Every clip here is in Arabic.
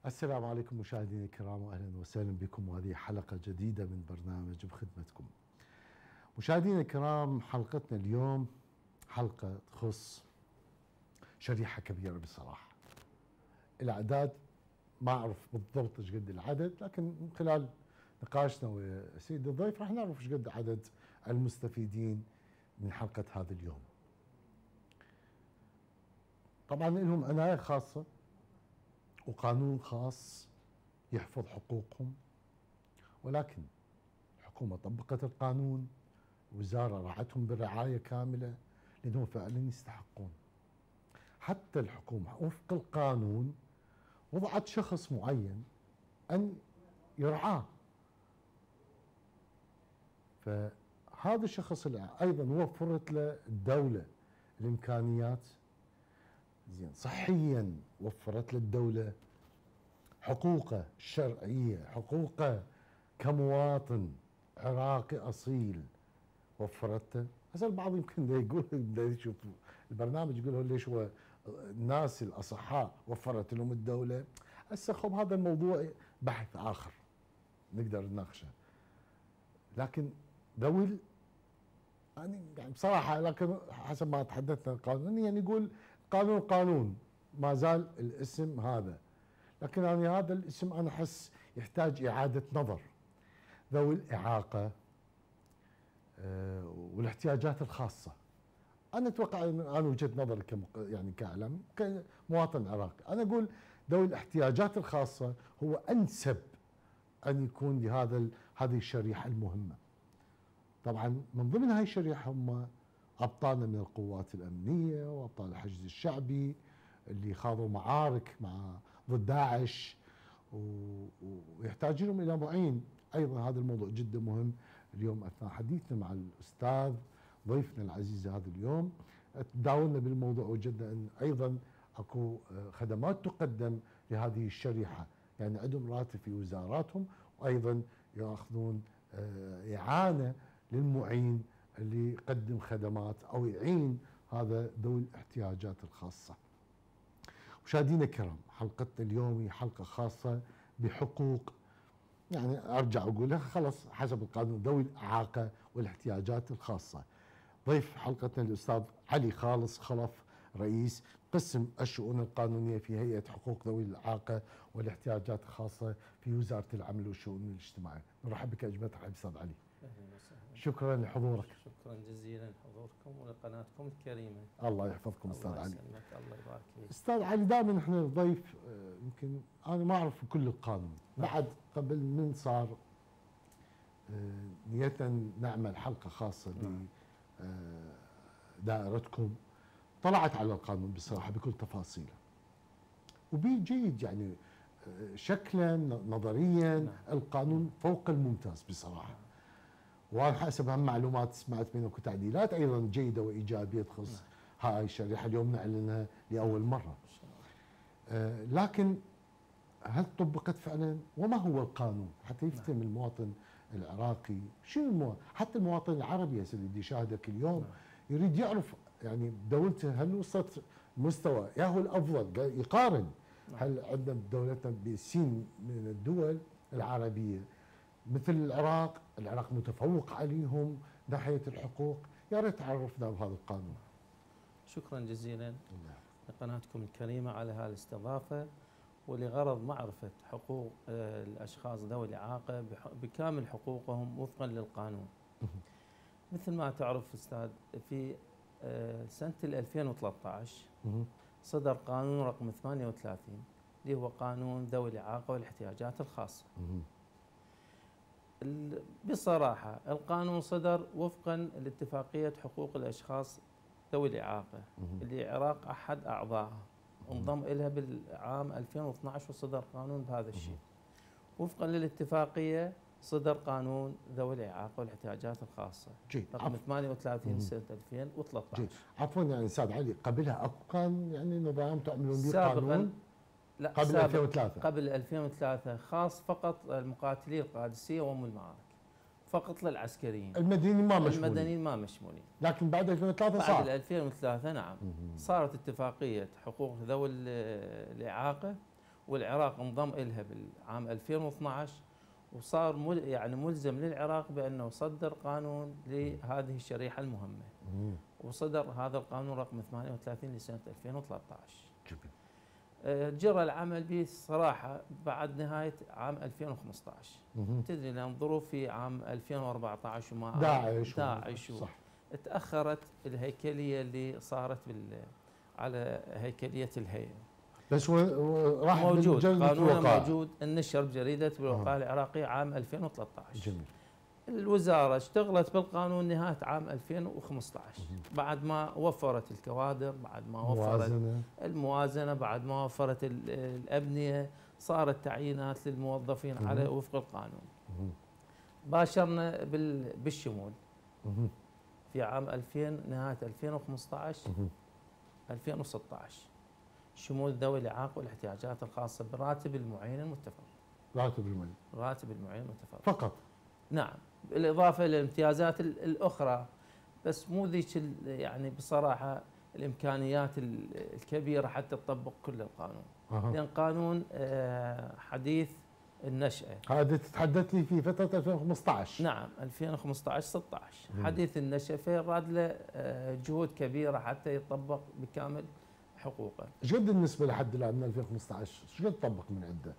السلام عليكم مشاهدينا الكرام، واهلا وسهلا بكم، وهذه حلقه جديده من برنامج بخدمتكم. مشاهدينا الكرام، حلقتنا اليوم حلقه تخص شريحه كبيره بصراحه. الاعداد ما اعرف بالضبط ايش قد العدد، لكن من خلال نقاشنا ويا سيدي الضيف راح نعرف ايش قد عدد المستفيدين من حلقه هذا اليوم. طبعا لهم عنايه خاصه وقانون خاص يحفظ حقوقهم، ولكن الحكومة طبقت القانون، وزارة رعتهم برعاية كاملة لأنهم فعلا يستحقون. حتى الحكومة وفق القانون وضعت شخص معين أن يرعاه، فهذا الشخص اللي أيضا وفرت له الدولة الإمكانيات، زين صحيا وفرت له الدولة حقوقه الشرعية، حقوقه كمواطن عراقي أصيل وفرته. هسه البعض يمكن دا يقول دا يشوف البرنامج يقول ليش هو الناس الأصحاء وفرت لهم الدولة. هسه خب هذا الموضوع بحث آخر نقدر نناقشه، لكن ذوي يعني بصراحة، لكن حسب ما تحدثنا قانونيا يقول قانون ما زال الاسم هذا، لكن أنا هذا الاسم أنا أحس يحتاج إعادة نظر. ذوي الإعاقة والاحتياجات الخاصة، أنا أتوقع أنا وجهة نظري يعني كأعلم كمواطن عراقي، أنا أقول ذوي الاحتياجات الخاصة هو أنسب أن يكون هذه الشريحة المهمة. طبعا من ضمن هاي الشريحة هم أبطالنا من القوات الأمنية وأبطال الحشد الشعبي اللي خاضوا معارك ضد داعش، ويحتاجون إلى معين. أيضا هذا الموضوع جدا مهم. اليوم أثناء حديثنا مع الأستاذ ضيفنا العزيز هذا اليوم تداولنا بالموضوع، وجدنا أن أيضا أكو خدمات تقدم لهذه الشريحة، يعني عندهم راتب في وزاراتهم، وأيضا يأخذون إعانة للمعين اللي يقدم خدمات أو يعين هذا ذوي الاحتياجات الخاصة. مشاهدينا الكرام، حلقتنا اليوم هي حلقة خاصة بحقوق، يعني أرجع أقولها خلص حسب القانون، ذوي الإعاقة والاحتياجات الخاصة. ضيف حلقتنا الأستاذ علي خالص خلف، رئيس قسم الشؤون القانونية في هيئة حقوق ذوي الإعاقة والاحتياجات الخاصة في وزارة العمل والشؤون الاجتماعية. نرحب بك أجمل ترحيب أستاذ علي. اهلا وسهلا. شكرا لحضورك. شكرا جزيلا لحضوركم ولقناتكم الكريمه. الله يحفظكم استاذ علي. الله يبارك فيك. استاذ علي، دائما احنا الضيف يمكن انا ما اعرف كل القانون، بعد قبل من صار نيتنا نعمل حلقه خاصه بدائرتكم، طلعت على القانون بصراحه بكل تفاصيله، وبي جيد يعني شكلا نظريا القانون فوق الممتاز بصراحه. وانا حسب هم معلومات سمعت منك تعديلات ايضا جيده وايجابيه تخص هاي الشريحه اليوم نعلنها لاول مره. لكن هل طبقت فعلا؟ وما هو القانون حتى يفهم المواطن العراقي شنو حتى المواطن العربي اللي يشاهدك اليوم يريد يعرف يعني دولته هل وصلت مستوى يا هو الافضل، يقارن هل عندنا دولتنا بسين من الدول العربيه مثل العراق متفوق عليهم ناحيه الحقوق. يا ريت تعرفنا بهذا القانون. شكرا جزيلا لقناتكم الكريمه على هالاستضافه، ولغرض معرفه حقوق الاشخاص ذوي الاعاقه بكامل حقوقهم وفقا للقانون. مثل ما تعرف استاذ، في سنه 2013 صدر قانون رقم 38 اللي هو قانون ذوي الاعاقه والاحتياجات الخاصه. بصراحة القانون صدر وفقا لاتفاقية حقوق الأشخاص ذوي الإعاقة اللي العراق أحد أعضائها، انضم إلها بالعام 2012 وصدر قانون بهذا الشيء. وفقا للاتفاقية صدر قانون ذوي الإعاقة والاحتياجات الخاصة رقم 38 سنة 2013. عفوا يعني أستاذ علي، قبلها أكو كان يعني نظام تعملون به قانون؟ لا، قبل 2003. قبل 2003 خاص فقط المقاتلين القادسية وأم المعارك، فقط للعسكريين. المدنيين ما مشمولين. المدنيين ما مشمولين. لكن بعد 2003 صار. بعد 2003 نعم صارت اتفاقية حقوق ذوي الإعاقة، والعراق انضم إلها بالعام 2012، وصار يعني ملزم للعراق بأنه يصدر قانون لهذه الشريحة المهمة، وصدر هذا القانون رقم 38 لسنة 2013. جرى العمل به صراحة بعد نهاية عام 2015. تدري لأن ظروف في عام 2014 وما داعش صح. تأخرت الهيكلية اللي صارت على هيكلية الهيئة. بس راح موجود قانون موجود، النشر بجريدة بالوقائع العراقية عام 2013. جميل. الوزارة اشتغلت بالقانون نهاية عام 2015 بعد ما وفرت الكوادر، بعد ما وفرت الموازنة، بعد ما وفرت الأبنية، صارت تعيينات للموظفين على وفق القانون. باشرنا بالشمول في عام 2000 نهاية 2015 2016، شمول ذوي الإعاقة والاحتياجات الخاصة براتب المعين المتفرغ. راتب المعين المتفرغ فقط. نعم، بالإضافة للامتيازات الأخرى، بس مو ذيك يعني بصراحة الإمكانيات الكبيرة حتى تطبق كل القانون. لأن قانون حديث النشأة. هذا تتحدث لي في فترة 2015. نعم 2015 16 حديث النشأة، فيراد له جهود كبيرة حتى يطبق بكامل حقوقه. ايش قد النسبة لحد الآن من 2015؟ ايش قد طبق من عنده؟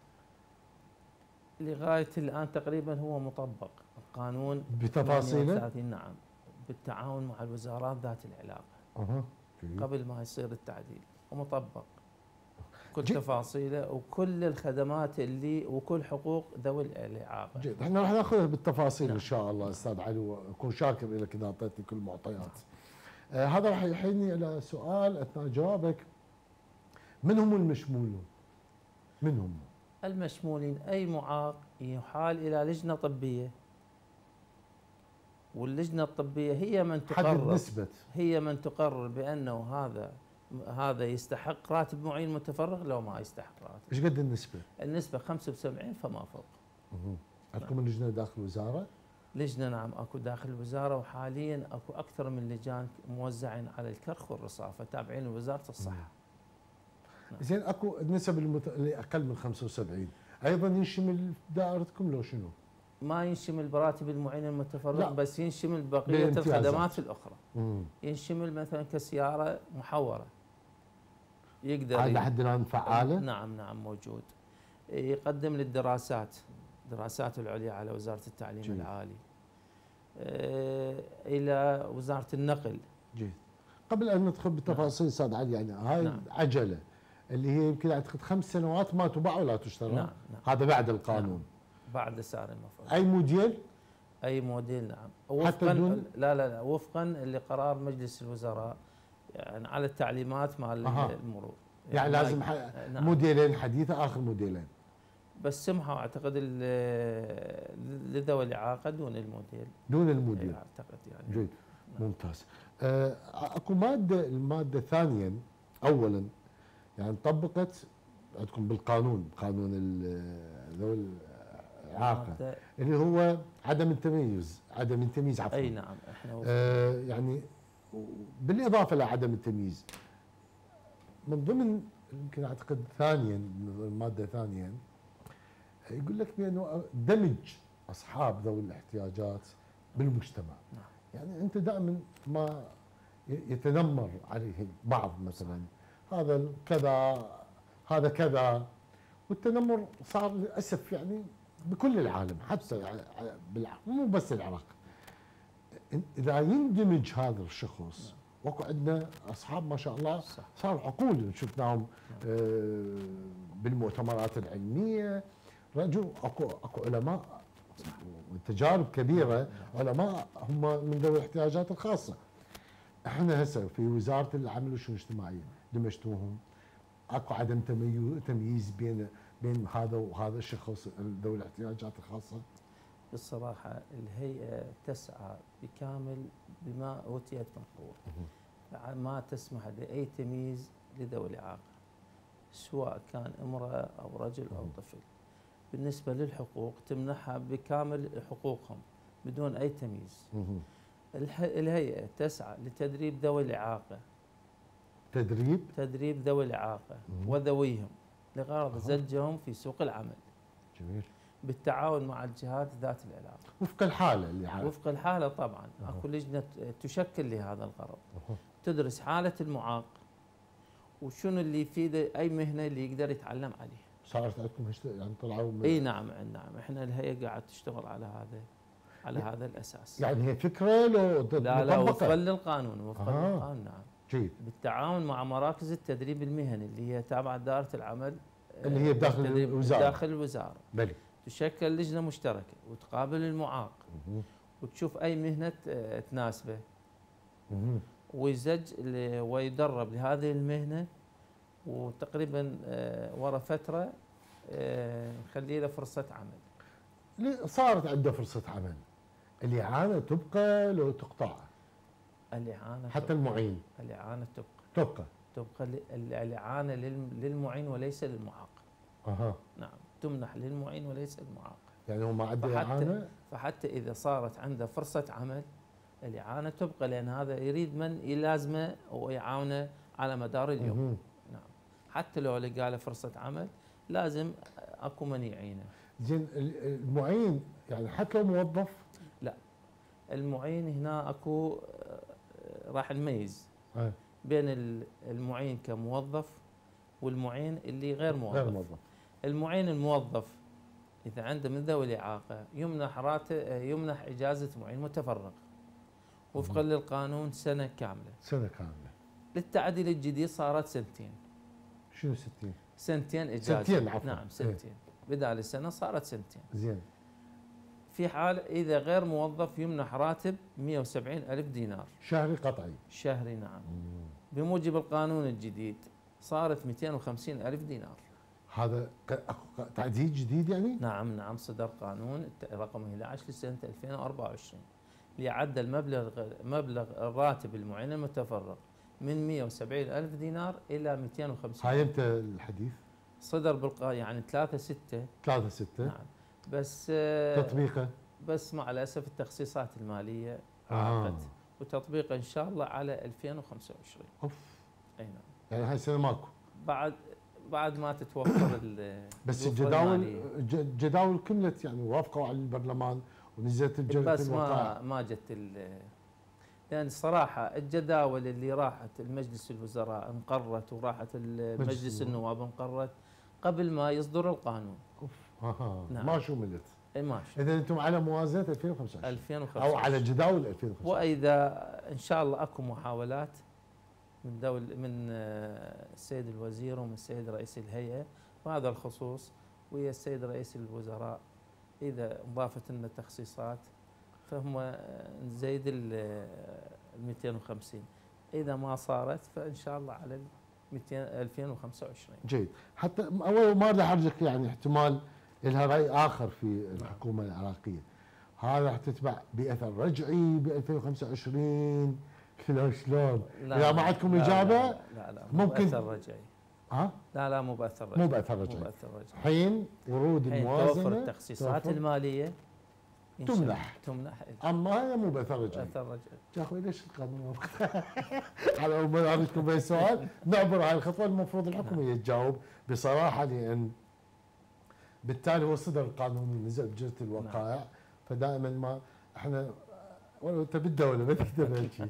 لغاية الآن تقريبا هو مطبق القانون بتفاصيله؟ نعم، بالتعاون مع الوزارات ذات العلاقة قبل ما يصير التعديل، ومطبق كل تفاصيله وكل الخدمات اللي وكل حقوق ذوي الإعاقة. جيد، احنا راح ناخذها بالتفاصيل نعم. ان شاء الله استاذ علي، واكون شاكر لك اذا اعطيتني كل المعطيات. هذا راح يحيلني الى سؤال اثناء جوابك، من هم المشمولون؟ من هم؟ المشمولين أي معاق يحال إلى لجنة طبية، واللجنة الطبية هي من تقرر، هي من تقرر بأنه هذا يستحق راتب معين متفرغ لو ما يستحق راتب. ايش قد النسبة؟ النسبة 75 فما فوق. عندكم لجنة داخل الوزارة؟ لجنة نعم اكو داخل الوزارة، وحاليا اكو أكثر من لجان موزعين على الكرخ والرصافة تابعين لوزارة الصحة. زين، اكو النسب اللي اقل من 75 ايضا ينشمل دائرتكم لو شنو؟ ما ينشمل براتب المعين المتفرغ، بس ينشمل بقيه الخدمات الاخرى. ينشمل مثلا كسياره محوره يقدر هذا لحد الان فعاله؟ نعم موجود. يقدم للدراسات العليا على وزاره التعليم جيد. العالي، الى وزاره النقل. جيد. قبل ان ندخل بالتفاصيل استاذ علي، يعني هاي العجله اللي هي يمكن اعتقد 5 سنوات ما تباع ولا تشترى. نعم. هذا بعد القانون. نعم. بعد سعر المفروض. اي موديل؟ نعم. وفقا لا وفقا لقرار مجلس الوزراء، يعني على التعليمات مال المرور. يعني لازم نعم. موديلين حديثه، اخر موديلين. بس سمحوا اعتقد لذوي الاعاقه دون الموديل. اعتقد يعني. جيد. نعم. ممتاز. اكو الماده ثانيا اولا يعني طبقت عندكم بالقانون، قانون ذوي الإعاقة اللي هو عدم التمييز عفوا. اي نعم احنا يعني بالاضافه لعدم التمييز، من ضمن يمكن اعتقد ثانيا الماده ثانيا يقول لك بانه دمج اصحاب ذوي الاحتياجات بالمجتمع. نعم. يعني انت دائما ما يتنمر عليه بعض، مثلا هذا كذا، والتنمر صار للاسف يعني بكل العالم، حتى مو بس العراق. اذا يندمج هذا الشخص، واكو عندنا اصحاب ما شاء الله صار عقول شفناهم بالمؤتمرات العلميه، رجوا اكو علماء وتجارب كبيره، علماء هم من ذوي الاحتياجات الخاصه. احنا هسه في وزاره العمل والشؤون الاجتماعيه دمجتوهم، اكو عدم تمييز بين هذا وهذا الشخص ذوي الاحتياجات الخاصه. بالصراحه الهيئه تسعى بكامل بما اوتيت من قوه، ما تسمح باي تمييز لذوي الاعاقه، سواء كان امراه او رجل او طفل. بالنسبه للحقوق تمنحها بكامل حقوقهم بدون اي تمييز. الهيئه تسعى لتدريب ذوي الاعاقه. تدريب ذوي الاعاقه وذويهم لغرض زجهم في سوق العمل جميل. بالتعاون مع الجهات ذات العلاقة وفق الحالة اللي عارف. وفق الحالة طبعا. اكو لجنة تشكل لهذا الغرض تدرس حالة المعاق وشنو اللي يفيده أي مهنة اللي يقدر يتعلم عليها. صارت عندكم يعني طلعوا من اي نعم احنا الهيئة قاعد تشتغل على هذا الأساس. يعني هي فكرة لو لا وفقا للقانون للقانون نعم. جيد. بالتعاون مع مراكز التدريب المهني اللي هي تابعة دائرة العمل اللي هي داخل الوزارة. داخل الوزارة. بلي. تشكل لجنة مشتركة وتقابل المعاق وتشوف أي مهنة تناسبه ويزج ويدرب لهذه المهنة، وتقريبا ورا فترة نخلي له فرصة عمل. صارت عنده فرصة عمل، الإعانة تبقى لو تقطع؟ الإعانة حتى تبقى. المعين الإعانة تبقى تبقى الإعانة للمعين وليس للمعاق. نعم تمنح للمعين وليس للمعاق. يعني هو ما عنده إعانة. فحتى إذا صارت عنده فرصة عمل الإعانة تبقى، لأن هذا يريد من يلازمه ويعاونه على مدار اليوم. نعم حتى لو لقى له فرصة عمل لازم اكو من يعينه. زين المعين يعني حتى لو موظف؟ لا المعين هنا اكو راح نميز بين المعين كموظف والمعين اللي غير موظف. المعين الموظف اذا عنده من ذوي الاعاقه يمنح اجازه معين متفرغ وفقا للقانون سنه كامله. للتعديل الجديد صارت سنتين. شنو 60؟ سنتين اجازه. سنتين عفوا. نعم سنتين. بدال السنه صارت سنتين. زين. في حال اذا غير موظف يمنح راتب 170,000 دينار شهري قطعي. شهري نعم. بموجب القانون الجديد صارت 250,000 دينار. هذا تعديل جديد يعني؟ نعم صدر قانون رقم 11 لسنه 2024 ليعدل مبلغ الراتب المعين المتفرغ من 170,000 دينار الى 250. هاي امتى الحديث؟ صدر يعني 3/6. 3/6 نعم. بس تطبيقه بس مع الاسف التخصيصات الماليه عاقت وتطبيقه ان شاء الله على 2025. اوف. اي نعم. يعني هاي السنه ماكو. بعد ما تتوفر بس الجداول كملت يعني وافقوا على البرلمان ونزلت الجلسه بس ما جت لان الصراحه الجداول اللي راحت المجلس الوزراء انقرت وراحت المجلس النواب انقرت قبل ما يصدر القانون. نعم. ما شملت. ما شملت. اذا انتم على موازنه 2025 او على جداول 2025. واذا ان شاء الله اكو محاولات من السيد الوزير ومن السيد رئيس الهيئه بهذا الخصوص ويا السيد رئيس الوزراء، اذا ضافت لنا تخصيصات فهم نزيد ال 250. اذا ما صارت فان شاء الله على 2025. جيد. حتى اول ما راح ارجك يعني احتمال لها راي اخر في الحكومه العراقيه، هذا راح تتبع باثر رجعي ب 2025 شلون؟ اذا ما عندكم اجابه لا ممكن باثر رجعي. لا مو باثر رجعي. مو باثر رجعي. حين ورود الموازنه توفر التخصيصات الماليه تمنح. اما هي مو باثر رجعي. باثر رجعي. يا اخوي ليش القانون على ما عرفتكم باي سؤال نعبر هاي الخطوه. المفروض الحكومه تجاوب بصراحه، لان بالتالي هو صدر القانون نزل بجرة الوقائع. فدائما ما احنا ولو انت بالدوله ما تكتب هالشيء.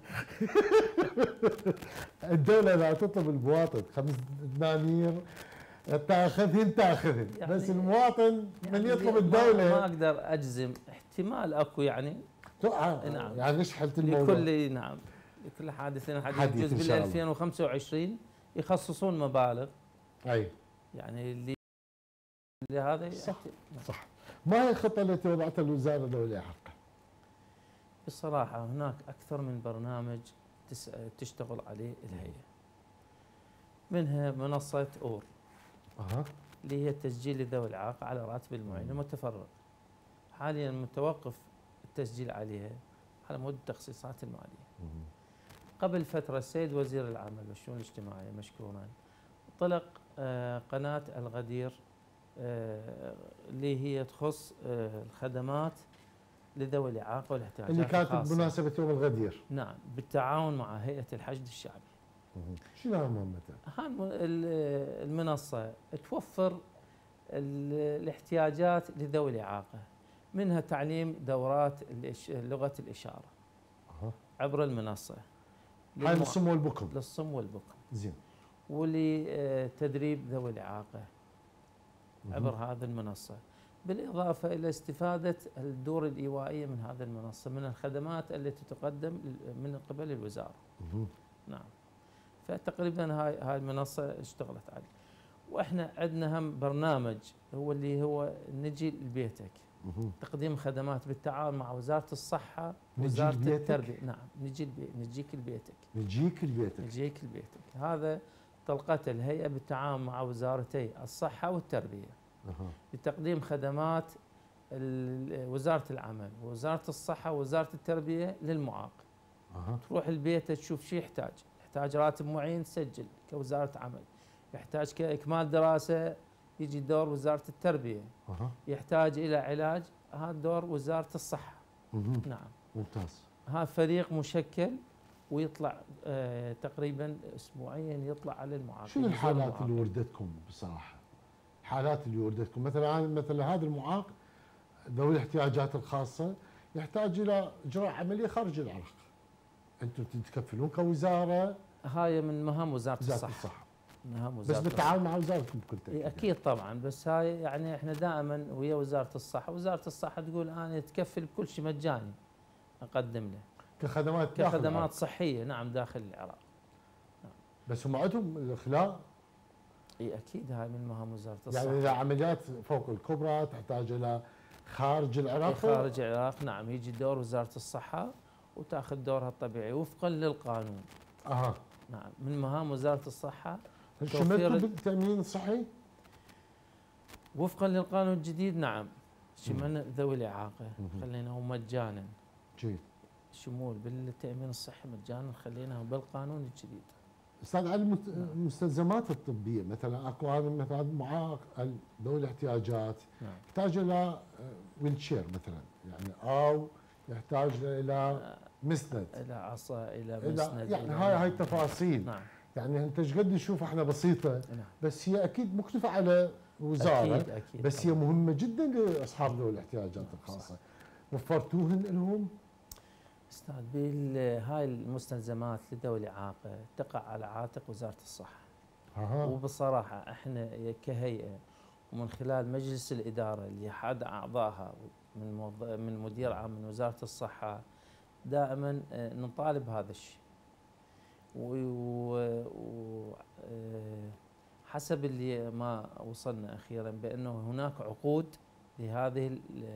الدوله لا تطلب المواطن 5 دنانير تاخذهن يعني بس المواطن يعني من يطلب الدوله. ما اقدر اجزم، احتمال اكو يعني نعم يعني نشحلت الموضوع لكل لكل حادث يجوز بال 2025 يخصصون مبالغ. اي يعني اللي هذا صح. ما هي الخطه التي وضعتها الوزاره ذوي الاعاقه؟ بصراحه هناك اكثر من برنامج تشتغل عليه الهيئه، منها منصه اور اللي هي تسجيل ذوي الاعاقه على راتب المعين المتفرغ. حاليا متوقف التسجيل عليها على مود التخصيصات الماليه. قبل فتره السيد وزير العمل والشؤون الاجتماعيه مشكورا طلق قناه الغدير اللي هي تخص الخدمات لذوي الاعاقه والاحتياجات اللي كانت الخاصه بمناسبه يوم الغدير. نعم بالتعاون مع هيئه الحشد الشعبي. شنو مهمتها؟ المنصة توفر الاحتياجات لذوي الإعاقة، منها تعليم دورات لغة الإشارة عبر المنصة، هاي للصم والبكم. للصم والبكم زين. ولتدريب ذوي الإعاقة عبر هذه المنصة، بالإضافة إلى استفادة الدور الإيوائية من هذه المنصة من الخدمات التي تقدم من قبل الوزارة. نعم. فتقريبا هاي المنصة اشتغلت عليه. واحنا عندنا هم برنامج هو نجي لبيتك، تقديم خدمات بالتعاون مع وزارة الصحة ووزارة التربية. نعم، نجيك لبيتك. نجيك لبيتك. هذا طلقته الهيئة بالتعاون مع وزارتي الصحة والتربية لتقديم خدمات وزارة العمل ووزارة الصحة ووزارة التربية للمعاق. تروح البيت تشوف شو يحتاج راتب معين تسجل كوزارة عمل، يحتاج كإكمال دراسة يجي دور وزارة التربية، يحتاج إلى علاج هذا دور وزارة الصحة. نعم. ممتاز. هذا فريق مشكل ويطلع تقريبا أسبوعيا يطلع على المعاق. شنو الحالات اللي وردتكم بصراحة؟ الحالات اللي وردتكم مثلا هذا المعاق ذوي الاحتياجات الخاصة يحتاج إلى إجراء عملية خارج العراق، أنتم تتكفلون كوزارة؟ هاي من مهام وزارة الصحة. بس بالتعاون مع وزارتكم بكل تأكيد. اكيد طبعا، بس هاي يعني احنا دائما ويا وزاره الصحه، وزاره الصحه تقول انا اتكفل بكل شيء مجاني اقدم له كخدمات صحيه. نعم، داخل العراق. نعم. بس هم عندهم الاخلاء. اي اكيد، هاي من مهام وزاره الصحه. يعني اذا عمليات فوق الكبرى تحتاج الى خارج العراق. خارج العراق نعم، يجي دور وزاره الصحه وتاخذ دورها الطبيعي وفقا للقانون. نعم، من مهام وزاره الصحه. شملتوا بالتامين الصحي؟ وفقا للقانون الجديد نعم، شملنا ذوي الاعاقه خليناه مجانا. جيد. شمول بالتامين الصحي مجانا خليناه بالقانون الجديد. استاذ علي، المستلزمات الطبيه مثلا اكو هذا مثلا معاق ذوي الاحتياجات يحتاج الى ويل شير مثلا، يعني او يحتاج الى مسند، الى عصا، الى مسند، يعني هاي التفاصيل. نعم. يعني انت ايش قد نشوف احنا بسيطه، بس هي اكيد مكلفه على وزاره. أكيد بس هي مهمه جدا لاصحاب ذوي الاحتياجات الخاصه. وفرتوهن لهم؟ استاذ، هاي المستلزمات لذوي الاعاقه تقع على عاتق وزاره الصحه. وبصراحه احنا كهيئه ومن خلال مجلس الاداره اللي احد اعضائها من مدير عام من وزاره الصحه دائما نطالب هذا الشيء. وحسب اللي ما وصلنا اخيرا بانه هناك عقود لهذه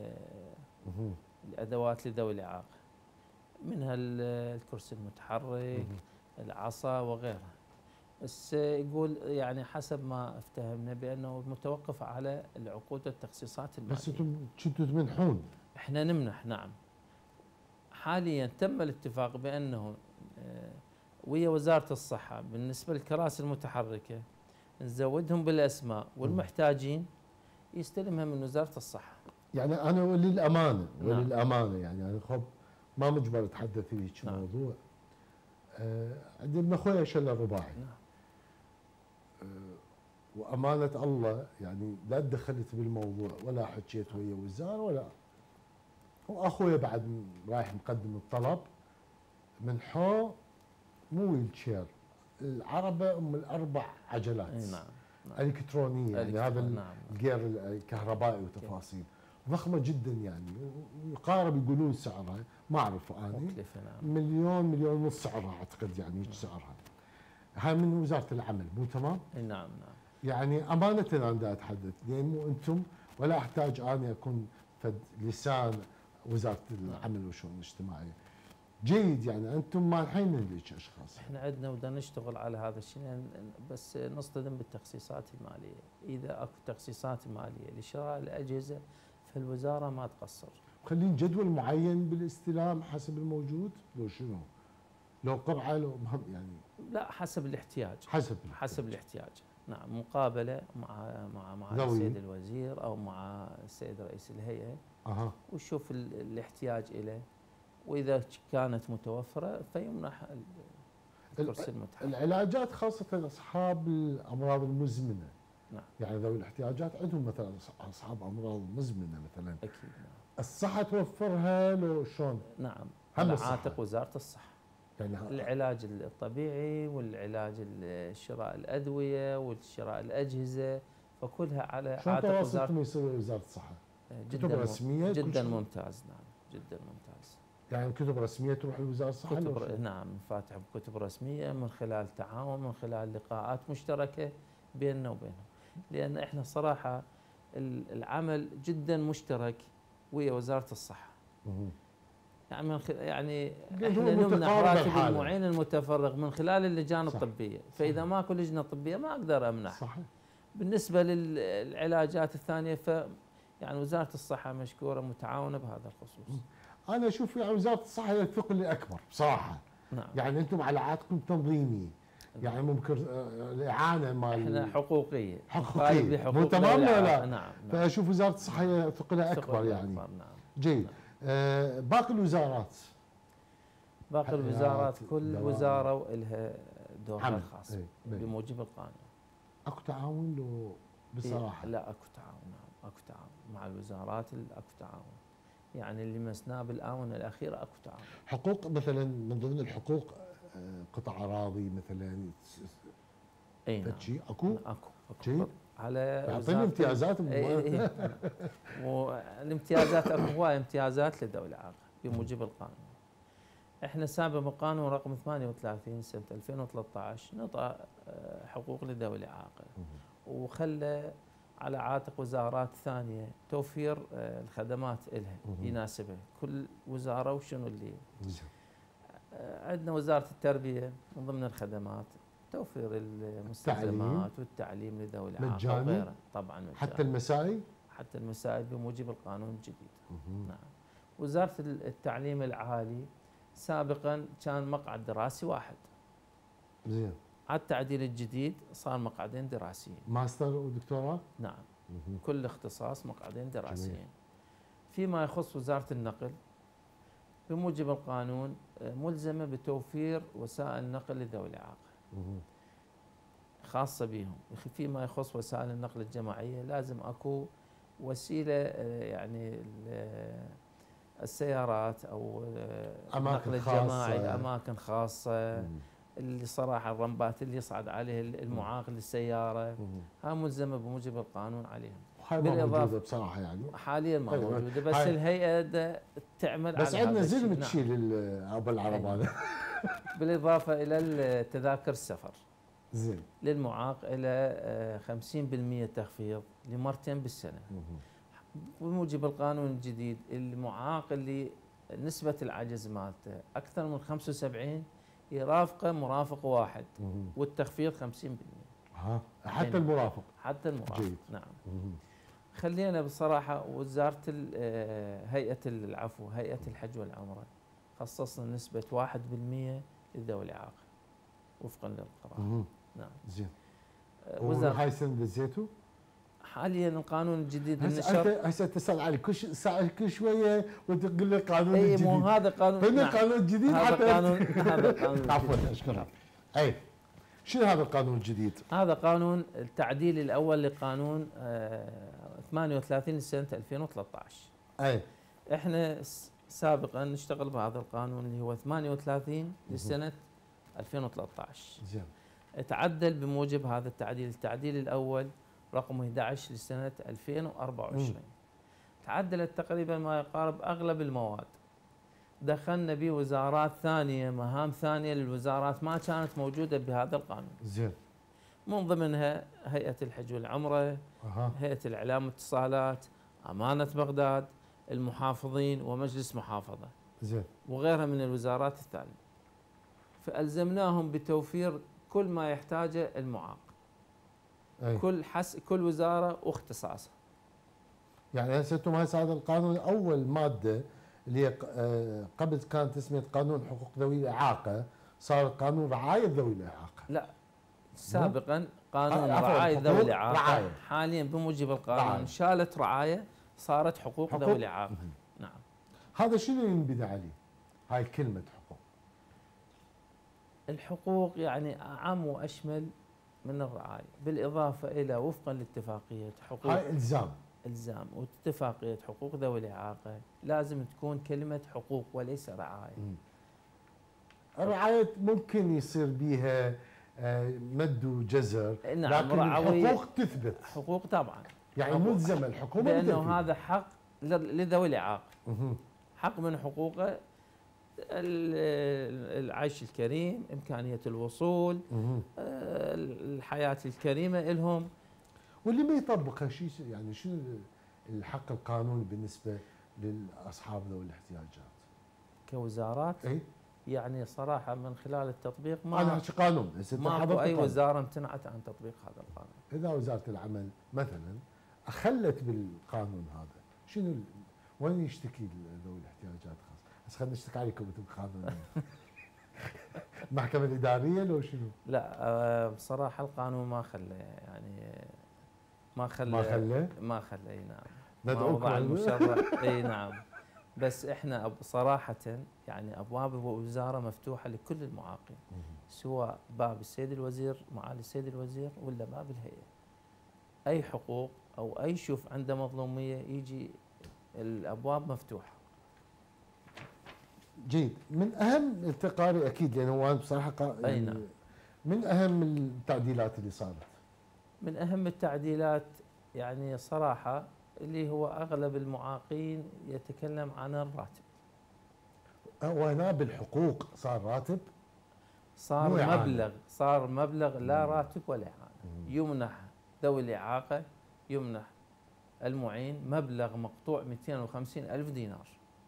الادوات لذوي الاعاقه، منها الكرسي المتحرك، العصا وغيرها. بس يقول يعني حسب ما افتهمنا بانه متوقف على العقود والتخصيصات الماليه. بس انتم كنتوا تمنحون؟ احنا نمنح نعم. حاليا تم الاتفاق بانه ويا وزاره الصحه بالنسبه للكراسي المتحركه نزودهم بالاسماء، والمحتاجين يستلمها من وزاره الصحه. يعني انا وللامانه يعني انا ما مجبر اتحدث في هيك موضوع. عندي ابن اخوي شل الرباعي. وامانه الله يعني لا دخلت بالموضوع ولا حكيت ويا وزاره ولا، واخويا بعد رايح مقدم الطلب منحوه مو ويل شير، العربه الاربع عجلات. نعم. الكترونيه، يعني هذا الجير الكهربائي وتفاصيل ضخمه جدا يعني، ويقارب يقولون سعرها ما اعرفه انا، مكلفه. نعم. مليون ونص سعرها اعتقد، يعني هيك سعرها. هاي من وزاره العمل مو تمام؟ نعم. يعني امانه انا دا اتحدث، لان مو انتم ولا احتاج اني اكون فد لسان وزاره العمل والشؤون الاجتماعيه. جيد، يعني انتم مانحين ليش اشخاص؟ احنا عندنا ودنا نشتغل على هذا الشيء، بس نصطدم بالتخصيصات الماليه. اذا اكو تخصيصات ماليه لشراء الاجهزه فالوزاره ما تقصر. مخلين جدول معين بالاستلام حسب الموجود لو شنو؟ لو قرعه لو يعني؟ لا، حسب الاحتياج. حسب الاحتياج. نعم، مقابله مع السيد الوزير او مع السيد رئيس الهيئه. وشوف الاحتياج له، واذا كانت متوفره فيمنح. الكرسي المتحرك. العلاجات خاصة أصحاب الأمراض المزمنة. نعم. يعني ذوي الاحتياجات عندهم مثلا أصحاب أمراض مزمنة مثلا. أكيد. نعم. الصحة توفرها لو شلون؟ نعم. هم على عاتق وزارة الصحة. يعني العلاج الطبيعي والعلاج شراء الأدوية والشراء الأجهزة، فكلها على شلون عاتق وزارة. تواصلكم يصير وزارة الصحة؟ جدا كتب رسمية؟ جدا ممتاز. نعم جدا ممتاز. يعني كتب رسمية تروح لوزارة الصحة؟ نعم فاتح بكتب رسمية من خلال تعاون، من خلال لقاءات مشتركة بيننا وبينهم، لأن احنا صراحة العمل جدا مشترك ويا وزارة الصحة. يعني احنا نمنح راتب المعين المتفرغ من خلال اللجان الطبية، فإذا ماكو لجنة طبية ما أقدر أمنح. صحيح. بالنسبة للعلاجات الثانية يعني وزارة الصحة مشكورة متعاونة بهذا الخصوص. أنا أشوف يعني وزارة الصحة هي الثقل الأكبر بصراحة. نعم. يعني أنتم على عاتقكم تنظيمي. يعني ممكن الإعانة مال احنا حقوقية. مو تمام ولا لا؟ نعم. فأشوف وزارة الصحة هي ثقلها أكبر يعني. نعم. جيد. باقي الوزارات. باقي الوزارات كل وزارة ولها دورها الخاص بموجب القانون. اكو تعاون لو بصراحة؟ لا اكو تعاون. نعم اكو تعاون مع الوزارات. اكو تعاون يعني اللي مسناه بالآونة الأخيرة اكو تعاون. حقوق مثلا من ضمن الحقوق قطع أراضي مثلا. اي نعم. شيء اكو؟ جيد. على يعطيني امتيازات. الامتيازات اكو هواي امتيازات لذوي الإعاقة بموجب القانون. احنا سابق القانون رقم 38 سنة 2013 نطى حقوق لذوي الإعاقة، وخلى على عاتق وزارات ثانية توفير الخدمات إلها يناسبها كل وزارة وشنو اللي. عندنا وزارة التربية من ضمن الخدمات توفير المستلزمات والتعليم لذوي الإعاقة وغيرها. طبعا مجاني. حتى المسائي؟ حتى المسائي بموجب القانون الجديد. نعم. وزارة التعليم العالي سابقا كان مقعد دراسي واحد. زين. على التعديل الجديد صار مقعدين دراسيين. ماستر ودكتوراه؟ نعم. كل اختصاص مقعدين دراسيين. فيما يخص وزارة النقل بموجب القانون ملزمة بتوفير وسائل نقل لذوي الإعاقة خاصة بهم. فيما يخص وسائل النقل الجماعية لازم اكو وسيلة يعني السيارات او النقل الجماعي، اماكن خاصة اللي صراحة الرمبات اللي يصعد عليه المعاق للسيارة ها ملزمة بموجب القانون عليهم. هاي ما موجودة بصراحة يعني حاليا ما موجودة، بس الهيئة تعمل بس عندنا زلمة تشيل ابو العرب هذا. بالإضافة إلى تذاكر السفر زين للمعاق إلى 50% تخفيض لمرتين بالسنة. بموجب القانون الجديد المعاق اللي نسبة العجز مالته أكثر من 75 يرافقه مرافق واحد والتخفيض 50%. حتى المرافق؟ حتى المرافق. جيد. نعم. خلينا بصراحة وزارة هيئة العفو هيئة الحج والعمرة خصصنا نسبة 1% لذوي الإعاقة وفقا للقرار. نعم. زين. وزارة هاي السنة دزيتوا؟ حاليا القانون الجديد هسه تسال علي كل شويه وتقول لي القانون الجديد. اي مو هذا قانون. نعم. القانون الجديد هذا قانون عفوا اشكرك. اي شنو هذا القانون الجديد؟ هذا قانون التعديل الاول لقانون 38 لسنه 2013. اي احنا سابقا نشتغل بهذا القانون اللي هو 38 لسنه 2013. زين. تعدل بموجب هذا التعديل. التعديل الاول رقم 11 لسنة 2024. تعدلت تقريبا ما يقارب أغلب المواد. دخلنا به وزارات ثانية، مهام ثانية للوزارات ما كانت موجودة بهذا القانون. زين. من ضمنها هيئة الحج والعمرة، هيئة الإعلام والاتصالات، أمانة بغداد، المحافظين ومجلس محافظة. زين. وغيرها من الوزارات الثانية. فألزمناهم بتوفير كل ما يحتاجه المعاق. أي. كل وزاره واختصاصها. يعني هسه انتم هذا القانون اول ماده اللي هي قبل كانت اسمها قانون حقوق ذوي الاعاقه صار قانون رعايه ذوي الاعاقه. لا سابقا قانون رعايه ذوي الاعاقه. حاليا بموجب القانون شالت رعايه صارت حقوق ذوي الاعاقه. نعم. هذا شنو ينبني عليه؟ هاي كلمه حقوق. الحقوق يعني أعم وأشمل من الرعاية، بالإضافة إلى وفقا لاتفاقية حقوق هاي الزام. إلزام واتفاقية حقوق ذوي الإعاقة لازم تكون كلمة حقوق وليس رعاية. الرعاية ممكن يصير بيها مد وجزر، نعم، لكن رعوية الحقوق تثبت. حقوق طبعا، يعني حقوق ملزمة الحكومة لأنه هذا حق لذوي الإعاقة، مهم. حق من حقوقه العيش الكريم، إمكانية الوصول، مهم. الحياة الكريمة لهم. واللي ما يطبقها يعني شنو الحق القانوني بالنسبة لأصحاب ذوي الاحتياجات؟ كوزارات اي يعني صراحة من خلال التطبيق أنا أحكي قانون، هسه ماكو حضرتك أي قانون. وزارة امتنعت عن تطبيق هذا القانون. إذا وزارة العمل مثلا أخلت بالقانون هذا، وين يشتكي ذوي الاحتياجات خاصة؟ بس خلينا نشتكي عليكم انتم قانون. المحكمة الإدارية لو شنو؟ لا بصراحة القانون ما خلى يعني ما خلى اي نعم. ما وضع المشرع اي نعم. بس احنا صراحة يعني ابواب الوزارة مفتوحة لكل المعاقين، سواء باب السيد الوزير معالي السيد الوزير ولا باب الهيئة. اي حقوق او اي شوف عنده مظلومية يجي، الابواب مفتوحة. جيد. من اهم التقارير اكيد، لانه هو بصراحه يعني اي نعم. من اهم التعديلات اللي صارت، من اهم التعديلات يعني صراحة اللي هو اغلب المعاقين يتكلم عن الراتب. وهنا بالحقوق صار راتب، صار مبلغ لا راتب ولا إعانة. يمنح ذوي الإعاقة، يمنح المعين مبلغ مقطوع 250 ألف دينار.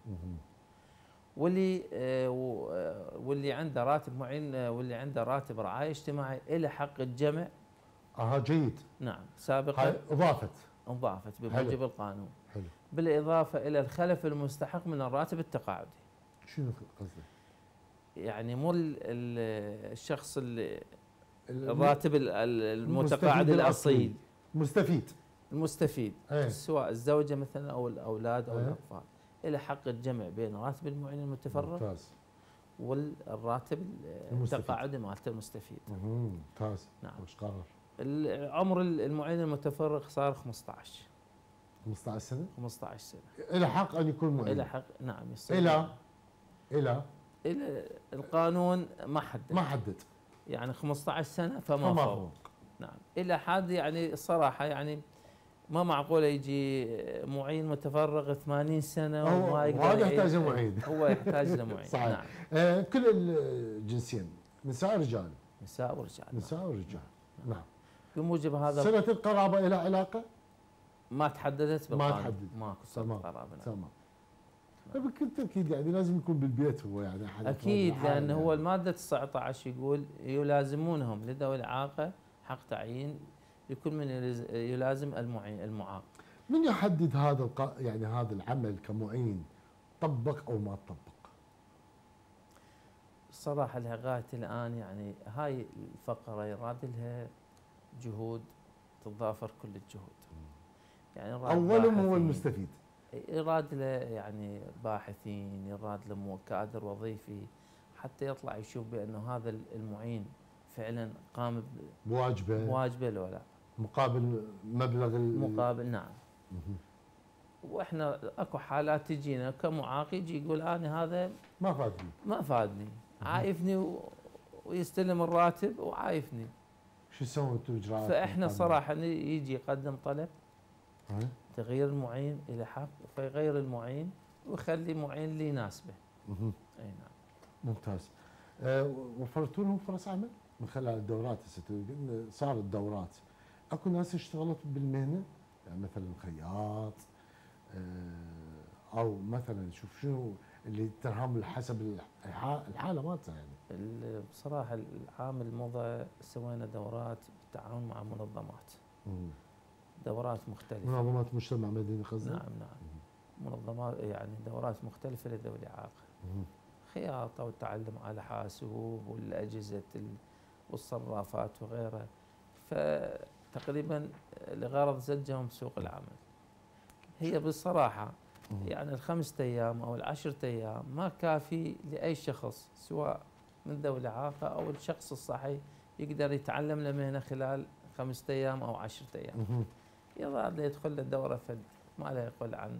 واللي عنده راتب معين واللي عنده راتب رعاية اجتماعي له حق الجمع. جيد. نعم، سابقا هاي اضافت بموجب القانون. حلو. بالإضافة إلى الخلف المستحق من الراتب التقاعدي. شنو قصدك؟ يعني مو الشخص اللي الراتب المتقاعد الأصيل، المستفيد سواء الزوجة مثلا أو الأولاد أو الأطفال، إلى حق الجمع بين راتب المعين المتفرغ ممتاز والراتب التقاعدي مالته المستفيد. ممتاز. نعم. وش قرر؟ عمر المعين المتفرغ صار 15 سنة. 15 سنة. إلى حق أن يكون معين. إلى حق نعم يصير. إلى القانون ما حدد. يعني 15 سنة فما فوق. نعم. إلى حد يعني الصراحة يعني ما معقولة يجي معين متفرغ 80 سنة وما يقدر هذا يحتاج معين. هو يحتاج له صحيح. نعم. كل الجنسين، نساء ورجال. نساء ورجال. نعم. بموجب هذا صلة القرابة إلى علاقة؟ ما تحددت بالقانون. ما تحدد. ماكو صلة قرابة. تمام. بكل تأكيد يعني لازم يكون بالبيت هو يعني أكيد، لأن هو المادة 19 يقول يلازمونهم لذوي الإعاقة حق تعيين لكل من يلازم المعاق. من يحدد هذا يعني هذا العمل كمعين طبق أو ما طبق؟ الصراحة لغاية الآن يعني هاي الفقرة يراد لها جهود تتضافر كل الجهود. يعني أولهم هو المستفيد. يراد له يعني باحثين، يراد له كادر وظيفي حتى يطلع يشوف بأنه هذا المعين فعلا قام بواجبه لو لا. مقابل مبلغ مقابل نعم. واحنا اكو حالات تجينا كمعاق يجي يقول انا هذا ما فادني عايفني ويستلم الراتب وعايفني. شو يسوون انتم اجراءات؟ فاحنا صراحه يجي يقدم طلب تغيير المعين الى حق، فيغير المعين ويخلي معين اللي يناسبه. اي نعم. ممتاز. وفرتوا لهم فرص عمل من خلال الدورات؟ صارت دورات، اكو ناس اشتغلت بالمهنه يعني مثلا خياط او مثلا شوف شنو اللي ترهم حسب الحاله مالته يعني. بصراحه العام الماضي سوينا دورات بالتعاون مع منظمات. دورات مختلفه. منظمات مجتمع مدني قصدي؟ نعم. منظمات يعني دورات مختلفه لذوي الاعاقه. خياطه والتعلم على حاسوب والاجهزه والصرافات وغيرها. فتقريبا لغرض زجهم سوق العمل. هي بالصراحه يعني ال5 أيام او ال10 أيام ما كافي لاي شخص، سواء من ذوي الإعاقة أو الشخص الصحي يقدر يتعلم له مهنة خلال 5 أيام أو 10 أيام. يظل يدخل له دورة ما لا يقل عن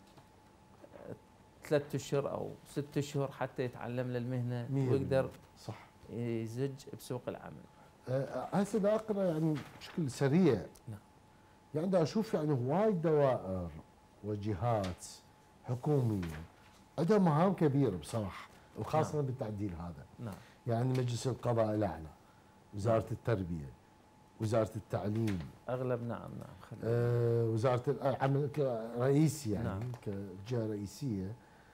3 أشهر أو 6 أشهر حتى يتعلم له المهنة ويقدر صح يزج بسوق العمل. هسه دا اقرا يعني بشكل سريع. نعم. يعني دا اشوف يعني هواي دوائر وجهات حكوميه عندها مهام كبيره بصراحه، وخاصه نعم. بالتعديل هذا. نعم. يعني مجلس القضاء الاعلى، وزاره نعم. التربيه، وزاره التعليم، اغلب نعم وزاره العمل كرئيسي يعني نعم. كجهه رئيسيه.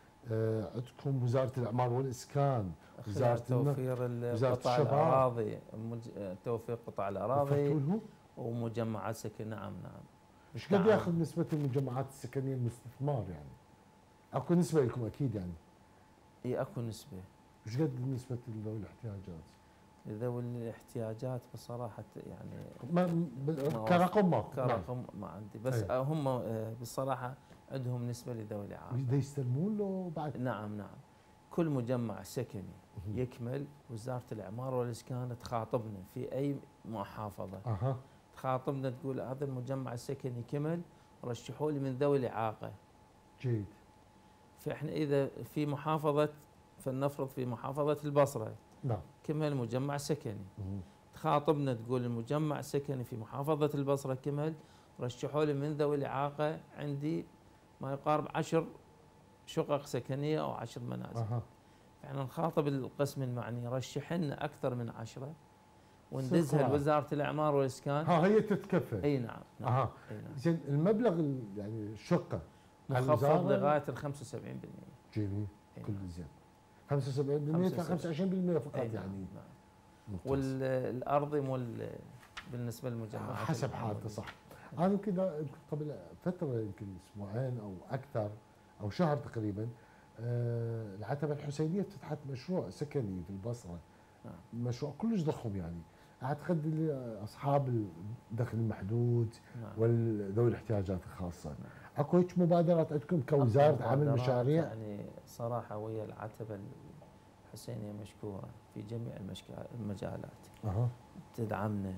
عندكم وزاره الاعمار والاسكان، وزاره توفير قطع الاراضي، توفير قطع الاراضي ومجمعات سكن. نعم. ايش قد ياخذ نسبه المجمعات السكنيه المستثمار يعني؟ اكو نسبه لكم اكيد يعني؟ اي اكو نسبه. ايش قد نسبه ذوي الاحتياجات؟ ذوي الاحتياجات بصراحه يعني كرقم ما كرقم ما عندي، بس أيه. هم بصراحه عندهم نسبه لذوي الاعاقه. بده يستلمون له بعد؟ نعم. كل مجمع سكني يكمل وزاره الاعمار والاسكان تخاطبنا في اي محافظه. تخاطبنا تقول هذا المجمع السكني كمل، رشحوا لي من ذوي الاعاقه. جيد. فاحنا اذا في محافظه، فلنفرض في محافظه البصره نعم كمل مجمع سكني، تخاطبنا تقول المجمع السكني في محافظه البصره كمل، رشحوا لي من ذوي الاعاقه، عندي ما يقارب 10 شقق سكنيه او 10 منازل. احنا نخاطب القسم المعني رشح لنا اكثر من 10 وندزها لوزاره الاعمار والاسكان. هي تتكفل. اي نعم. زين المبلغ يعني الشقه مخفض لغايه ال 75%. جميل. كل زين. 75% 25% فقط يعني. نعم. والارض بالنسبه للمجمعات حسب حالته. صح. انا يمكن قبل فتره يمكن اسبوعين او اكثر او شهر تقريبا العتبه الحسينيه فتحت مشروع سكني في البصره. مشروع كلش ضخم يعني، اعتقد لاصحاب الدخل المحدود وذوي الاحتياجات الخاصه. اكو هيك مبادرات عندكم كوزاره عمل مشاريع؟ يعني صراحه ويا العتبه الحسينيه مشكوره في جميع المجالات. تدعمنا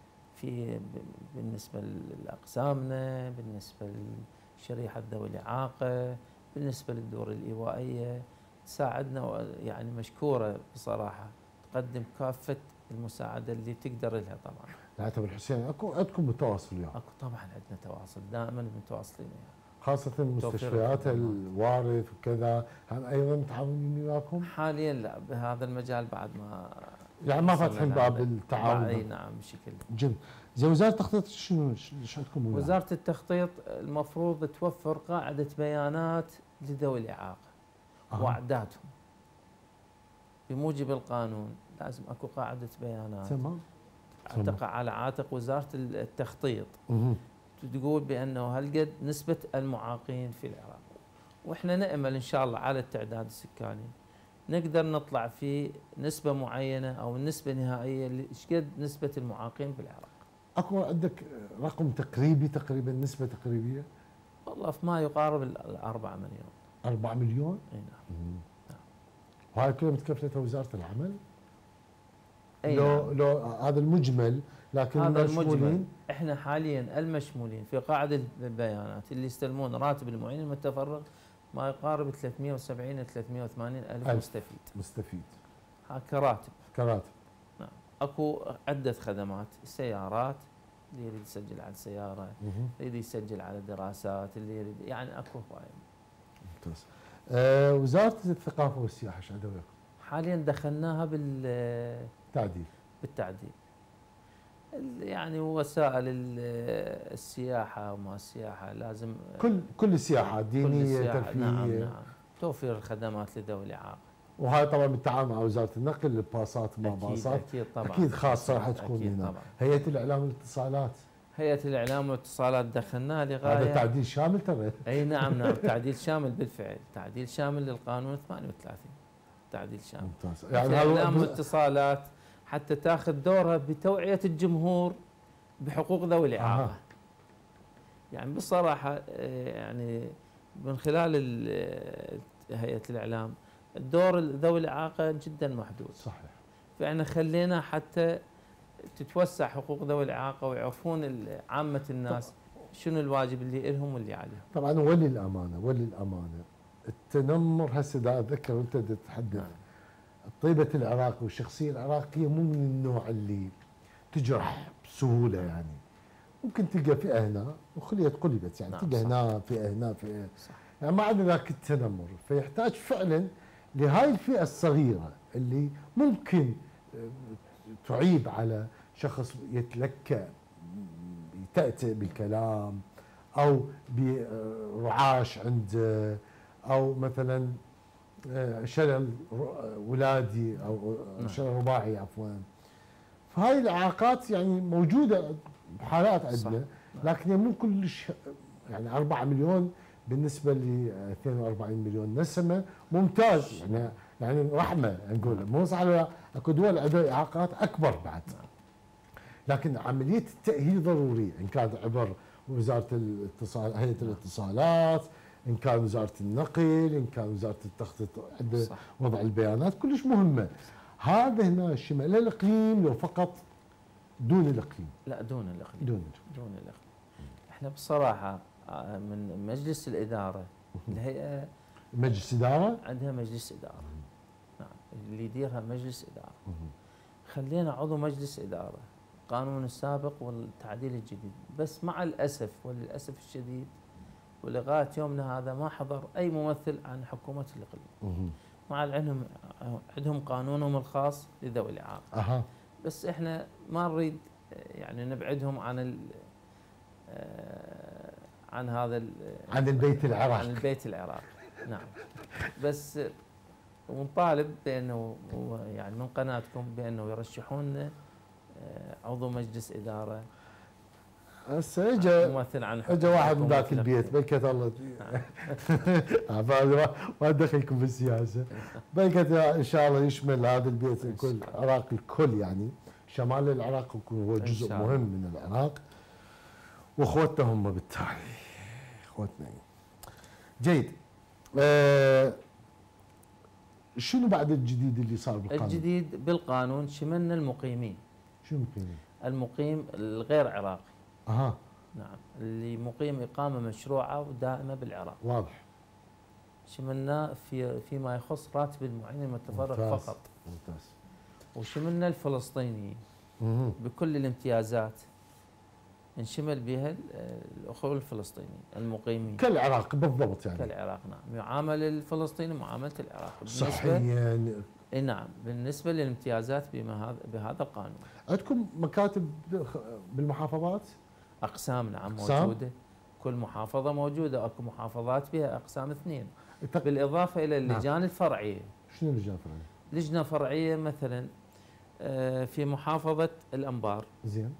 في بالنسبه لاقسامنا، بالنسبه لشريحه ذوي الاعاقه، بالنسبه للدور الايوائيه، تساعدنا يعني مشكوره بصراحه، تقدم كافه المساعده اللي تقدر لها. طبعا العتبه الحسينيه اكو عندكم متواصل يعني؟ اكو طبعا عندنا تواصل دائما متواصلين يعني. خاصة مستشفيات الوارث وكذا هم ايضا متعاونين وياكم؟ حاليا لا، بهذا المجال بعد ما يعني ما فاتحين باب التعاون. اي نعم بشكل جميل. زين وزارة التخطيط شنو عندكم وياها؟ وزارة التخطيط المفروض توفر قاعدة بيانات لذوي الإعاقة وأعدادهم بموجب القانون. لازم اكو قاعدة بيانات تمام تقع على عاتق وزارة التخطيط تقول بأنه هالقد نسبة المعاقين في العراق، وإحنا نأمل إن شاء الله على التعداد السكاني نقدر نطلع في نسبة معينة أو النسبة النهائية ايش قد نسبة المعاقين بالعراق. أكو عندك رقم تقريبي تقريبا نسبة تقريبية؟ والله في ما يقارب 4 مليون. 4 مليون؟ اي نعم. وهاي كلها متكفلتها وزارة العمل؟ أي لو نعم. لو هذا المجمل، لكن هذا المجمل احنا حاليا المشمولين في قاعدة البيانات اللي يستلمون راتب المعين المتفرغ ما يقارب 370 إلى 380 ألف مستفيد. كراتب. نعم. اكو عدة خدمات، السيارات اللي يريد يسجل على السيارة، اللي يريد يسجل على دراسات، اللي يريد يعني اكو هواي. ممتاز. وزارة الثقافة والسياحة ايش عندها وياكم؟ حاليا دخلناها بالتعديل. يعني وسائل السياحة وما السياحة لازم كل السياحة دينية ترفيهية. نعم. توفير الخدمات لذوي الإعاقة. وهاي طبعا بالتعاون مع وزارة النقل، الباصات وما باصات. أكيد طبعا. أكيد خاصة راح تكون هنا. هيئة الإعلام والاتصالات. هيئة الإعلام والاتصالات دخلناها لغاية. هذا تعديل شامل ترى. أي نعم تعديل شامل بالفعل، تعديل شامل للقانون 38. تعديل شامل. ممتاز. يعني الإعلام والاتصالات حتى تاخذ دورها بتوعية الجمهور بحقوق ذوي الإعاقة. يعني بصراحة يعني من خلال هيئة الإعلام الدور ذوي الإعاقة جدا محدود. صحيح. فإحنا خلينا حتى تتوسع حقوق ذوي الإعاقة ويعرفون عامة الناس شنو الواجب اللي لهم واللي عليهم. طبعا ولي الامانه التنمر هسه دا اتذكر وانت تتحدث طيبه العراق والشخصيه العراقيه مو من النوع اللي تجرح بسهوله يعني. ممكن تلقى فئه هنا وخليت قلبت يعني تلقى هنا فئه هنا فئه يعني ما عندنا ذاك التنمر. فيحتاج فعلا لهاي الفئه الصغيره اللي ممكن تعيب على شخص يتلكأ يتأتئ بالكلام او برعاش عنده او مثلا شلل ولادي او شلل رباعي عفوا. فهاي الاعاقات يعني موجوده بحالات عندنا لكن مو كلش يعني 4 مليون بالنسبه ل 42 مليون نسمه ممتاز يعني رحمه نقول مو صح. اكو دول عندها اعاقات اكبر بعد لكن عمليه التاهيل ضروريه ان كانت عبر وزاره الاتصال هيئه الاتصالات ان كان وزاره النقل ان كان وزاره التخطيط عند وضع البيانات كلش مهمه. هذا هنا شمال الاقليم لو فقط دون الاقليم. لا دون الاقليم. احنا بصراحه من مجلس الاداره الهيئه مجلس اداره عندها مجلس اداره نعم اللي يديرها مجلس اداره. خلينا عضو مجلس اداره القانون السابق والتعديل الجديد بس مع الاسف وللاسف الشديد ولغايه يومنا هذا ما حضر اي ممثل عن حكومه الاقليم. مع العلم عندهم قانونهم الخاص لذوي الاعاقه. بس احنا ما نريد يعني نبعدهم عن هذا عن البيت العراقي. عن البيت العراقي نعم. بس ونطالب بانه يعني من قناتكم بانه يرشحون عضو مجلس اداره. هسه اجى واحد من ذاك البيت بلكت الله ما ادخلكم بالسياسه بلكت ان شاء الله يشمل هذا البيت الكل العراق الكل يعني شمال العراق هو جزء مهم من العراق واخوتنا هم بالتالي اخوتنا. جيد. شنو بعد الجديد اللي صار بالقانون؟ الجديد بالقانون شملنا المقيمين. شنو المقيمين؟ المقيم الغير عراقي. نعم اللي مقيم اقامه مشروعه ودائمه بالعراق. واضح. شملنا فيما يخص راتب المعين المتفرغ فقط. ممتاز. وشملنا الفلسطينيين بكل الامتيازات انشمل بها الاخوه الفلسطينيين المقيمين كالعراق بالضبط يعني. كالعراق نعم يعامل الفلسطيني معامله العراق. صحيح. نعم بالنسبه للامتيازات بهذا القانون. عندكم مكاتب بالمحافظات؟ اقسام نعم موجوده. كل محافظه موجوده. اكو محافظات بها اقسام 2 بالاضافه الى اللجان الفرعيه. شنو اللجان الفرعيه؟ لجنه فرعيه مثلا في محافظه الانبار. زين.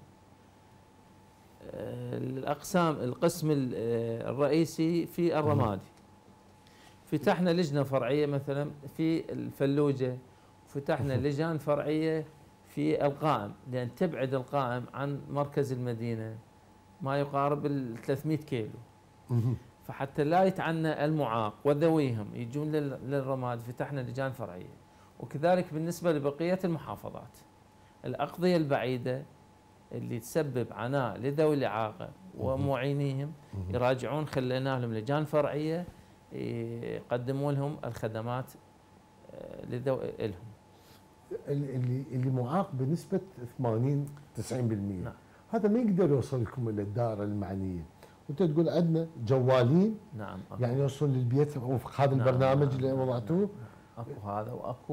القسم الرئيسي في الرمادي. فتحنا لجنه فرعيه مثلا في الفلوجه. فتحنا لجان فرعيه في القائم لان تبعد القائم عن مركز المدينه ما يقارب ال 300 كيلو. فحتى لا يتعنى المعاق وذويهم يجون للرماد فتحنا لجان فرعيه. وكذلك بالنسبه لبقيه المحافظات الاقضيه البعيده اللي تسبب عناء لذوي الاعاقه ومعينيهم يراجعون خلينا لهم لجان فرعيه يقدموا لهم الخدمات لهم. اللي معاق بنسبه 80 90%. نعم. هذا ما يقدر يوصل لكم الى الدائره المعنيه. وانت تقول عندنا جوالين. نعم. يعني يوصل للبيت وفق هذا البرنامج اللي وضعتوه. اكو هذا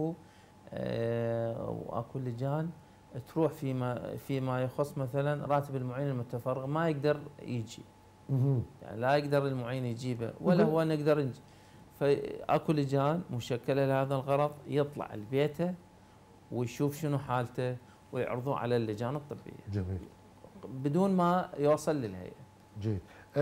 واكو لجان تروح فيما يخص مثلا راتب المعين المتفرغ ما يقدر يجي. يعني لا يقدر المعين يجيبه ولا هو نقدر نجي. فاكو لجان مشكله لهذا الغرض يطلع لبيته ويشوف شنو حالته ويعرضوه على اللجان الطبيه. جميل. بدون ما يوصل للهيئه. جيد.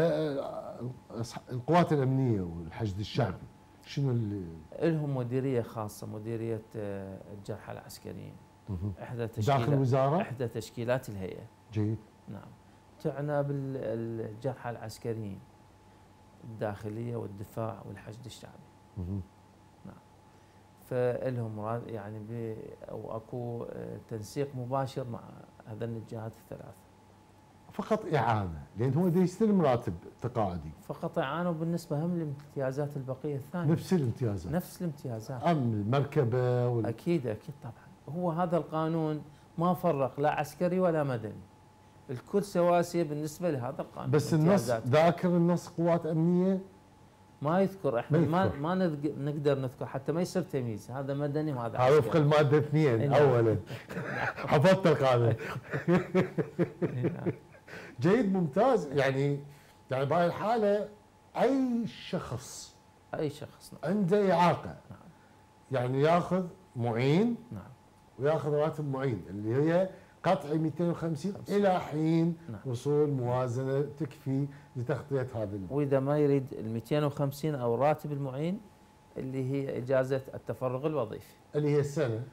القوات الامنيه والحشد الشعبي شنو اللي لهم مديريه خاصه مديريه الجرحى العسكريين. داخل الوزاره؟ احدى تشكيلات الهيئه. جيد. نعم. تعنى بالجرحى العسكريين الداخليه والدفاع والحشد الشعبي. نعم. فلهم يعني او اكو تنسيق مباشر مع هذين الجهات الثلاث. فقط اعانه لان هو دا يستلم راتب تقاعدي. فقط اعانه بالنسبه هم للامتيازات البقيه الثانيه. نفس الامتيازات. نفس الامتيازات. المركبه اكيد اكيد طبعا. هو هذا القانون ما فرق لا عسكري ولا مدني. الكل سواسيه بالنسبه لهذا القانون. بس النص ذاكر النص قوات امنيه ما يذكر. احنا ما نقدر نذكر حتى ما يصير تمييز، هذا مدني وهذا عسكري. وفق الماده 2 اولا. حفظت القانون. جيد ممتاز. يعني بهاي الحاله اي شخص عنده اعاقه يعني ياخذ معين وياخذ راتب معين اللي هي قطع 250 الى حين وصول موازنه تكفي لتغطيه هذا واذا ما يريد ال 250 او راتب المعين اللي هي اجازه التفرغ الوظيفي اللي هي السنه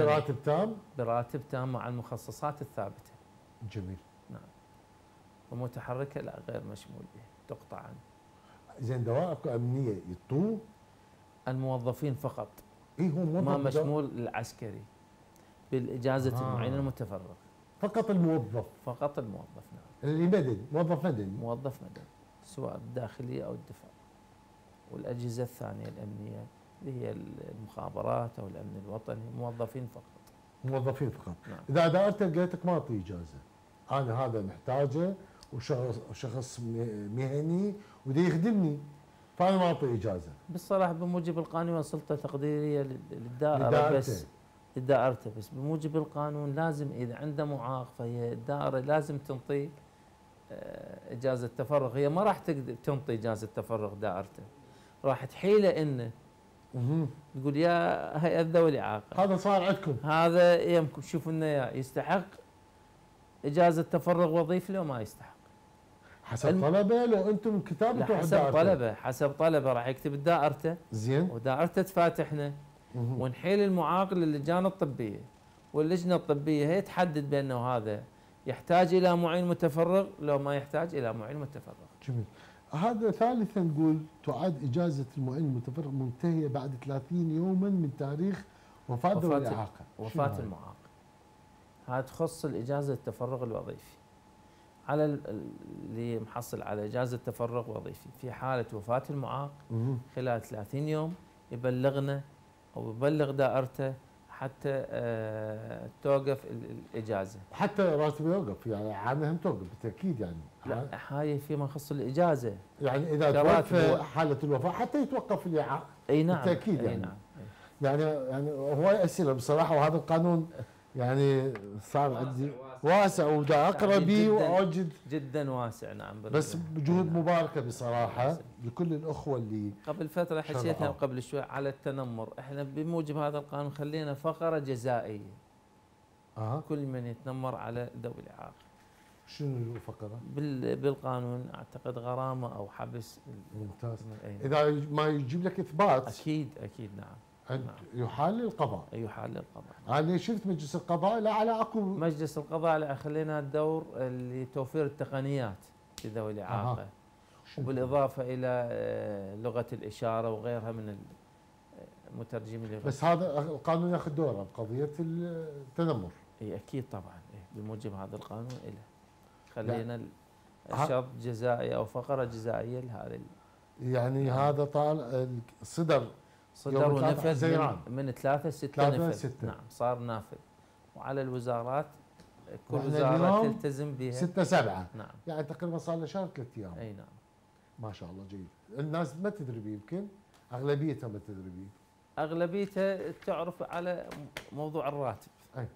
براتب تام مع المخصصات الثابته. جميل. نعم. ومتحركه لا غير مشمول به، تقطع عنه. زين دوائر امنيه يعطوه الموظفين فقط. هو موظف ما مشمول العسكري بالاجازه المعينه المتفرغ. فقط الموظف. فقط الموظف. نعم. اللي مدني موظف مدني سواء الداخليه او الدفاع. والاجهزه الثانيه الامنيه اللي هي المخابرات او الامن الوطني موظفين فقط. نعم. اذا دائرتك قالتك ما اعطي اجازه، انا هذا محتاجه وشخص مهني وده يخدمني فانا ما اعطي اجازه. بالصراحه بموجب القانون سلطه تقديريه للدائره بس لدائرته، بس بموجب القانون لازم اذا عنده معاق فهي الدائره لازم تنطي اجازه تفرغ. هي ما راح تقدر تنطي اجازه تفرغ دائرته، راح تحيله انه تقول يا هيئه ذوي الاعاقه هذا صار عندكم، هذا يمكن شوفوا لنا اياه يستحق اجازه تفرغ وظيفي لو ما يستحق حسب طلبه. لو انتم كتابته حسب طلبه راح يكتب دائرته زين ودائرته تفاتحنا ونحيل المعاق للجان الطبيه، واللجنه الطبيه هي تحدد بانه هذا يحتاج الى معين متفرغ لو ما يحتاج الى معين متفرغ. جميل. هذا ثالثا نقول تعاد اجازه المعين المتفرغ منتهيه بعد 30 يوما من تاريخ وفاه ذوي الاعاقه. وفاه المعاق. هذا تخص الاجازه التفرغ الوظيفي. على اللي محصل على اجازه تفرغ وظيفي في حاله وفاه المعاق خلال 30 يوم يبلغنا او يبلغ دائرته حتى توقف الاجازه. حتى راتبه يوقف يعني عنها هم توقف بالتاكيد يعني. لا هاي فيما يخص الاجازه. يعني اذا توفى حاله الوفاه حتى يتوقف الاعاقه. اي نعم بالتاكيد يعني. أي نعم. يعني هواي اسئله بصراحه، وهذا القانون يعني صار عندي واسع ودا اقرا به واوجد جدا واسع. نعم. بس بجهود مباركه بصراحه لكل الاخوه اللي قبل فتره حكيتنا قبل شوي على التنمر. احنا بموجب هذا القانون خلينا فقره جزائيه. كل من يتنمر على ذوي الاعاقه. شنو الفقره؟ بالقانون اعتقد غرامه او حبس. ممتاز. اذا ما يجيب لك اثبات اكيد نعم. يحال للقضاء. انا شفت مجلس القضاء لا على اكو مجلس القضاء لا خلينا الدور لتوفير التقنيات لذوي الاعاقه وبالاضافه الى لغه الاشاره وغيرها من المترجمين. بس هذا القانون ياخذ دوره بقضيه التنمر. اي اكيد طبعا. بموجب هذا القانون له خلينا الشرط جزائي او فقره جزائيه لهذا يعني هذا طال صدر ونفذ من 3 6 نفذ. نعم صار نافذ. وعلى الوزارات كل وزاره تلتزم بها 6 7. نعم. يعني تقريبا صار له شهر 3 ايام. اي نعم. ما شاء الله جيد. الناس ما تدري بيه يمكن اغلبيتها ما تدري بيه. اغلبيتها تعرف على موضوع الراتب. اي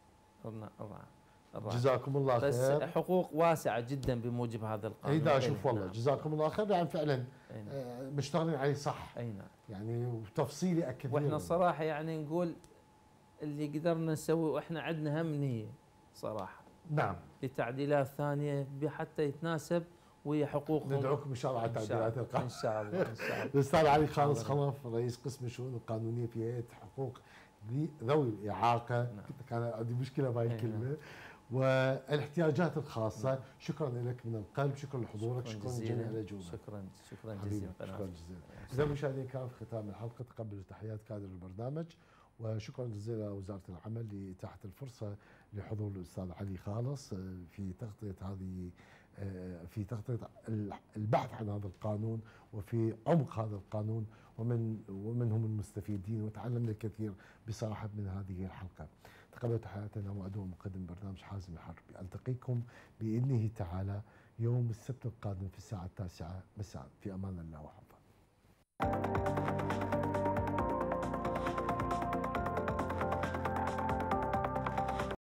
الراتب. جزاكم الله خير. بس حقوق واسعه جدا بموجب هذا القانون. اي لا شوف والله. نعم. جزاكم الله خير. يعني فعلا مشتغلين عليه صح. اي نعم. يعني وتفصيلي اكيد. واحنا صراحه يعني نقول اللي قدرنا نسوي واحنا عندنا هم نيه صراحه. نعم. لتعديلات ثانيه حتى يتناسب ويا حقوقهم. ندعوكم ان شاء الله على تعديلات القانون. ان شاء الله. الاستاذ علي خالص خلف رئيس قسم الشؤون القانونيه في هيئه حقوق ذوي الاعاقه. نعم. كان عندي مشكله بهاي الكلمه. والاحتياجات الخاصة. شكرا لك من القلب، شكرا لحضورك، شكرا جزيلا على وجودك. شكرا حبيبي، جزيلا. شكرا جزيلا. إذا مشاهدينا الكرام، في ختام الحلقة تقبلوا تحيات كادر البرنامج، وشكرا جزيلا لوزارة العمل لإتاحة الفرصة لحضور الأستاذ علي خالص في تغطية هذه في تغطية البحث عن هذا القانون وفي عمق هذا القانون، ومنهم المستفيدين، وتعلمنا الكثير بصراحة من هذه الحلقة. تقبلوا تحياتنا وأدعو مقدم برنامج حازم الحربي. ألتقيكم بإذنه تعالى يوم السبت القادم في الساعة 9 مساء. في أمان الله وحفظه.